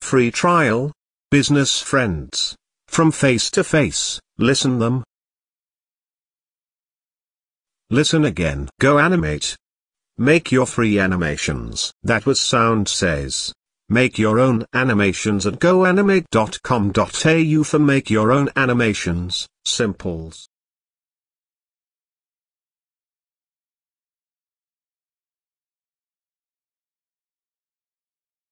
free trial. Business friends. From face to face, listen them. Listen again. GoAnimate. Make your free animations. That was Sound Says. Make your own animations at goanimate.com.au for make your own animations, simples.